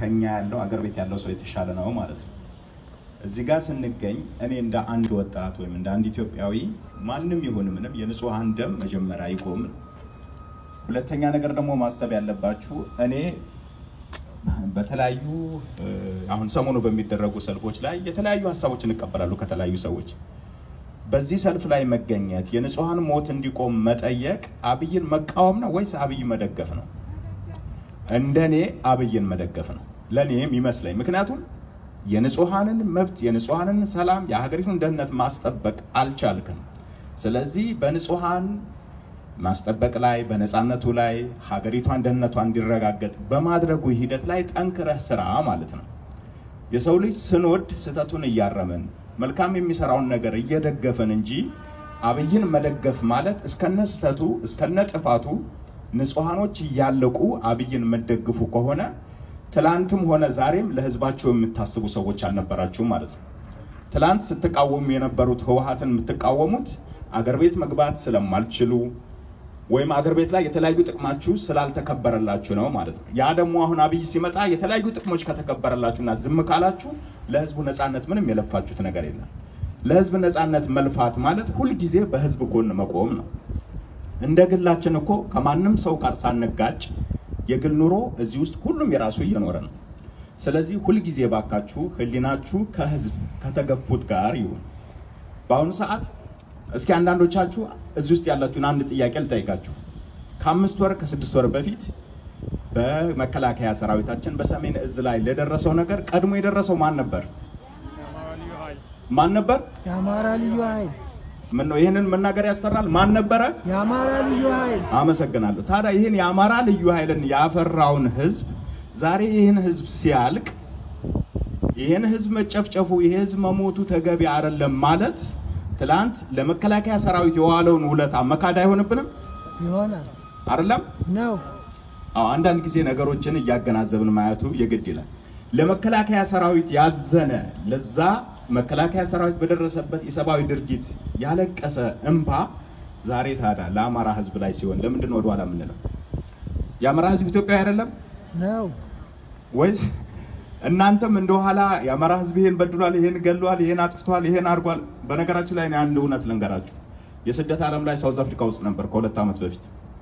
ከኛ ያለው አገር ቤት ያለው ሰው የተሻለ ነው ማለት ነው እዚህ ጋር ስንገኝ እኔ እንደ አንድ ወጣት ወይም እንደ አንድ ኢትዮጵያዊ ማንንም ይሁን ምንም የንጹሃን ደም መጀመሪያ ይቆም ሁለተኛ ነገር ደግሞ ማሰብ ያለባችሁ እኔ በተለያዩ አሁን ሰሞኑ በሚደረጉ ሰልፎች ላይ የተለያዩ ሐሳቦችን እንቀበላሉ ከተለያዩ ሰዎች በዚህ ሰልፍ ላይ መገኘት የንጹሃን ሞት እንዲቆም መጠየቅ አብይን መቃወም ነው ወይስ አብይ መደገፍ ነው እንደኔ አብይን መደገፍ ነው ለኔም ይመስለኝ ምክንያቱም የንጹሃንን መብት የንጹሃንን ሰላም የሀገሪቱን ደህንነት ማስጠበቅ አልቻልክም ስለዚህ በንጹሃን ማስጠበቅ ላይ በነጻነቱ ላይ ሀገሪቷን ደህንነቷን እንዲረጋገጥ በማድረጉ ሂደት ላይ ጠንክረህ ስራ ማለት ነው የሰው ልጅ ስንወድ ስተቱን እያረመን መልካም የሚሰራውን ነገር እየደገፈን እንጂ አብይን መደገፍ ማለት እስከነስተቱ እስከነጥፋቱ ንጹሃኖች ያለቁ አብይን መደግፉ ከሆነ ትላንትም ሆነ ዛሬም ለህዝባቸው የምታስቡ ሰዎች አልነበራችሁም ማለት ነው ትላንት ስትቃወሙ የነበሩት ህወሓትን የምትቃወሙት አገር ቤት መግባት ስለማልችሉ ወይም አገር ቤት ላይ የተለያዩ ጥቅማችሁ ስላልተከበረላችሁ ነው ማለት ነው ያ ደግሞ አሁን አብይ ሲመጣ የተለያዩ ጥቅሞች ከተከበረላችሁና ዝም ካላችሁ ለህዝቡ ነጻነት ምንም የለፋችሁት ነገር የለም ለህዝብ ነጻነት መልፋት ማለት ሁሉ ጊዜ በህዝብ ጎን መቆም ነው እንደግላችን እኮ ከማንም ሰው ጋር ሳንጋጭ የግል ኑሮ እዚህ ውስጥ ሁሉም የራሱ እየኖረ ነው ስለዚህ ሁሉ ጊዜ ባካችሁ ህሊናችሁ ከህዝብ ከተገፉት ጋር ይሁን በአሁኑ ሰዓት እስኪ አንዳንዶቻችሁ እዚህ ውስጥ ያላችሁን አንድ ጥያቄ ልጠይቃችሁ ከ5 ወር ከ6 ወር በፊት በመከላከያ ሰራዊታችን በሰሜን እዝ ላይ ለደረሰው ነገር ቀድሞ የደረሰው ማን ነበር የአማራ ልዩ ኃይል ምን ነው ይሄንን መናገር ያስተራል ማን ነበር የአማራ ልዩ ኃይል አመሰግናለሁ ታዲያ ይሄን የአማራ ልዩ ኃይልን ያፈራውን ህዝብ ዛሬ ይሄን ህዝብ ሲያልቅ ይሄን ህዝብ መጨፍጨፉ ይሄ ህዝብ መሞቱ ተገቢ አይደለም ማለት ትላንት ለመከላከያ ሰራዊት የዋለውን ውለታ መካድ አይሆንብንም ይሆናል አይደለም ነው አንዳንድ ጊዜ ነገሮችን ያገናዘብን ማየቱ የግድ ይላል ለመከላከያ ሰራዊት ያዘነ ለዛ መከላከያ ሰራዊት በደረሰበት የሰባዊ ድርጊት ያለቀሰ እንባ ዛሬ ታዲያ ለአማራ ህዝብ ላይ ሲሆን ለምንድን ነው ወደኋላ ምንለው የአማራ ህዝብ ኢትዮጵያ አይደለም ነው ወይስ እናንተም እንደኋላ የአማራ ህዝብ ይሄን በድሏል ይሄን ገሏል ይሄን አጥፍቷል ይሄን አርጓል በነገራችን ላይ አንድ እውነት ልንገራችሁ የስደት ዓለም ላይ ሳውዝ አፍሪካ ውስጥ ነበር ከ2 አመት በፊት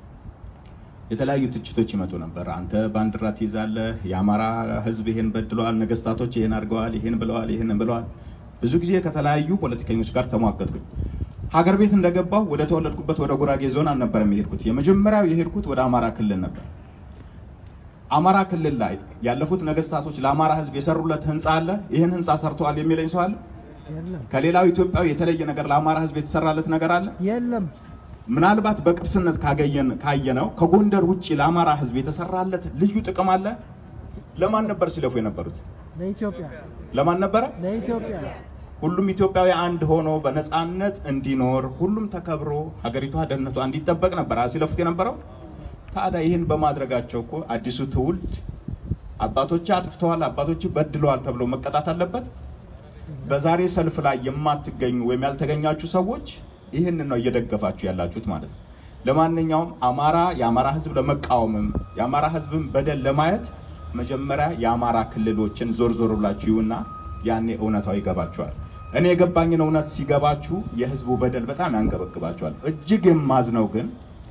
የተለያዩ ትችቶች ይመጡ ነበር አንተ ባንዲራ ትይዛለህ የአማራ ህዝብ ይሄን በድሏል ነገስታቶች ይሄን አርገዋል ይሄን ብለዋል ብዙ ጊዜ ከተለያዩ ፖለቲከኞች ጋር ተሟገጥኩኝ ሀገር ቤት እንደገባው ወደ ተወለድኩበት ወደ ጉራጌ ዞን አልነበረም የሄድኩት የመጀመሪያው የሄድኩት ወደ አማራ ክልል ነበር አማራ ክልል ላይ ያለፉት ነገስታቶች ለአማራ ህዝብ የሰሩለት ህንጻ አለ ይሄን ህንጻ ሰርተዋል የሚለኝ ሰው አለ የለም ከሌላው ኢትዮጵያዊ የተለየ ነገር ለአማራ ህዝብ የተሰራለት ነገር አለ የለም ምናልባት በቅርስነት ካየነው ከጎንደር ውጪ ለአማራ ህዝብ የተሰራለት ልዩ ጥቅም አለ ለማን ነበር ሲለፉ የነበሩት ለኢትዮጵያ ለማን ነበር ለኢትዮጵያ ሁሉም ኢትዮጵያዊ አንድ ሆኖ በነጻነት እንዲኖር ሁሉም ተከብሮ ሀገሪቷ ደህንነቷ እንዲጠበቅ ነበር ሲለፉት የነበረው ታዲያ ይሄን በማድረጋቸው እኮ አዲሱ ትውልድ አባቶች አጥፍተዋል አባቶች በድለዋል ተብሎ መቀጣት አለበት በዛሬ ሰልፍ ላይ የማትገኙ ወይም ያልተገኛችሁ ሰዎች ይሄን ነው እየደገፋችሁ ያላችሁት ማለት ነው ለማንኛውም የአማራ ህዝብ ለመቃወምም የአማራ ህዝብን በደል ለማየት መጀመሪያ የአማራ ክልሎችን ዞር ብላችሁና ያኔ እውነታው ይገባችኋል እኔ የገባኝን እውነት ሲገባችሁ የህዝቡ በደል በጣም ያንገበግባችኋል እጅግ የማዝነው ግን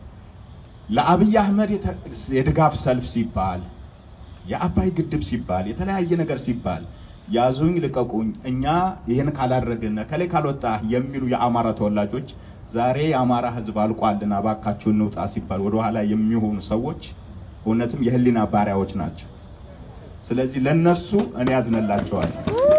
ለአብይ አህመድ የድጋፍ ሰልፍ ሲባል የአባይ ግድብ ሲባል የተለያየ ነገር ሲባል ያዙኝ ልቀቁኝ እኛ ይሄን ካላደረግን ከሌ ካልወጣ የሚሉ የአማራ ተወላጆች ዛሬ የአማራ ህዝብ አልቋልና ባካችሁ እንውጣ ሲባል ወደ ኋላ የሚሆኑ ሰዎች እውነትም የህሊና ባሪያዎች ናቸው ስለዚህ ለነሱ እኔ ያዝነላቸዋል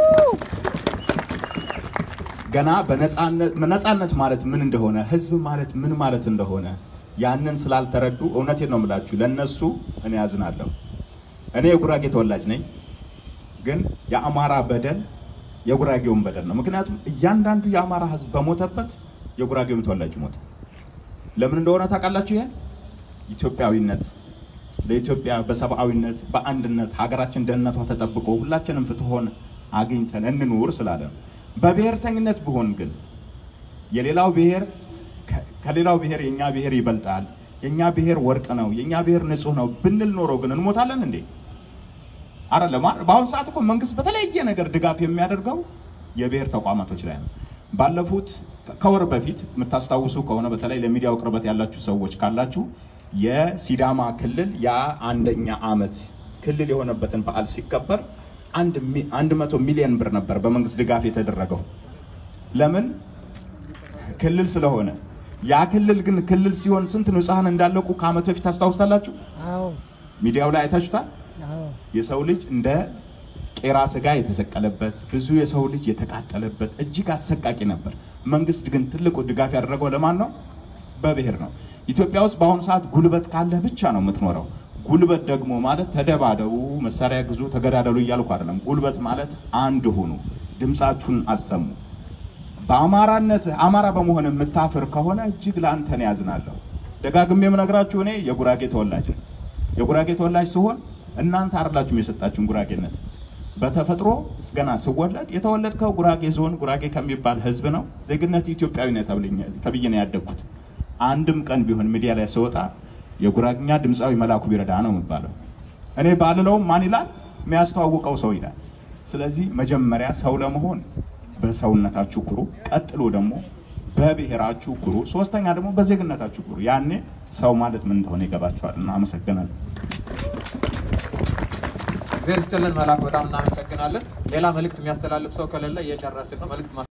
ገና በነጻነት ማለት ምን እንደሆነ ህዝብ ማለት ምን ማለት እንደሆነ ያንን ስላልተረዱ እውነቴን ነው የምላችሁ ለነሱ እኔ ያዝናለሁ እኔ የጉራጌ ተወላጅ ነኝ ግን የአማራ በደል የጉራጌውን በደል ነው ምክንያቱም እያንዳንዱ የአማራ ህዝብ በሞተበት የጉራጌው ተወላጅ ሞተ ለምን እንደሆነ ታውቃላችሁ ይሄ ኢትዮጵያዊነት ለኢትዮጵያ በሰብአዊነት በአንድነት ሀገራችን ደህንነቷ ተጠብቆ ሁላችንም ፍትሆን አግኝተን እንኑር ስላለ በብሔርተኝነት ቢሆን ግን የሌላው ብሔር ከሌላው ብሔር የኛ ብሔር ይበልጣል የኛ ብሔር ወርቅ ነው የኛ ብሔር ንጹህ ነው ብንል ኖሮ ግን እንሞታለን እንዴ አይደለም በአሁን ሰዓት እኮ መንግስት በተለያየ ነገር ድጋፍ የሚያደርገው የብሔር ተቋማቶች ላይ ነው ባለፉት ከወር በፊት የምታስታውሱ ከሆነ በተለይ ለሚዲያው ቅርበት ያላችሁ ሰዎች ካላችሁ የሲዳማ ክልል ያ አንደኛ አመት ክልል የሆነበትን በዓል ሲከበር 100 ሚሊዮን ብር ነበር በመንግስት ድጋፍ የተደረገው ለምን ክልል ስለሆነ ያ ክልል ግን ክልል ሲሆን ስንት ንጹሃን እንዳለቁ ከአመት በፊት ታስታውሳላችሁ አዎ ሚዲያው ላይ አይታችሁታል አዎ የሰው ልጅ እንደ ቄራ ስጋ የተሰቀለበት ብዙ የሰው ልጅ የተቃጠለበት እጅግ አሰቃቂ ነበር መንግስት ግን ትልቁ ድጋፍ ያደረገው ለማን ነው በብሔር ነው ኢትዮጵያ ውስጥ በአሁን ሰዓት ጉልበት ካለ ብቻ ነው የምትኖረው ጉልበት ደግሞ ማለት ተደባደቡ መሳሪያ ግዙ ተገዳደሉ እያልኩ አይደለም ጉልበት ማለት አንድ ሆኑ ድምጻችሁን አሰሙ በአማራነት አማራ በመሆን የምታፈር ከሆነ እጅግ ላንተ ነው ያዝናለሁ ደጋግሜ የምነግራችሁ እኔ የጉራጌ ተወላጅ ሲሆን እናንተ አርላችሁ የሰጣችሁን ጉራጌነት በተፈጥሮ ገና ስወለድ የተወለድከው ጉራጌ ዞን ጉራጌ ከሚባል ህዝብ ነው ዜግነት ኢትዮጵያዊነት ተብየነ ያደግኩት አንድም ቀን ቢሆን ሚዲያ ላይ ሲወጣ የጉራግኛ ድምጻዊ መላኩ ቢረዳ ነው የሚባለው እኔ ባልለው ማን ይላል የሚያስተዋውቀው ሰው ይላል ስለዚህ መጀመሪያ ሰው ለመሆን በሰውነታችሁ ኩሩ ቀጥሎ ደግሞ በብሔራችሁ ኩሩ ሶስተኛ ደግሞ በዜግነታችሁ ኩሩ ያኔ ሰው ማለት ምን እንደሆነ ይገባችኋልና አመሰግናለሁ ዘርስተለን መላኩ በጣም እናመሰግናለን ሌላ መልእክት የሚያስተላልፍ ሰው ከሌለ እየጨረስን ነው መልእክት